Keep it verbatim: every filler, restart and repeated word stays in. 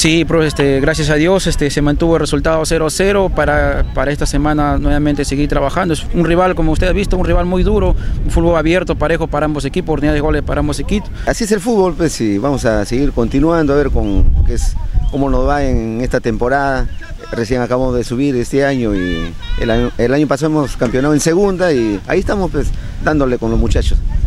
Sí, pero este, gracias a Dios este, se mantuvo el resultado cero a cero para, para esta semana nuevamente seguir trabajando. Es un rival, como usted ha visto, un rival muy duro, un fútbol abierto, parejo para ambos equipos, oportunidades de goles para ambos equipos. Así es el fútbol, pues, y vamos a seguir continuando a ver con qué es, cómo nos va en esta temporada. Recién acabamos de subir este año y el año, el año pasado hemos campeonado en segunda y ahí estamos pues dándole con los muchachos.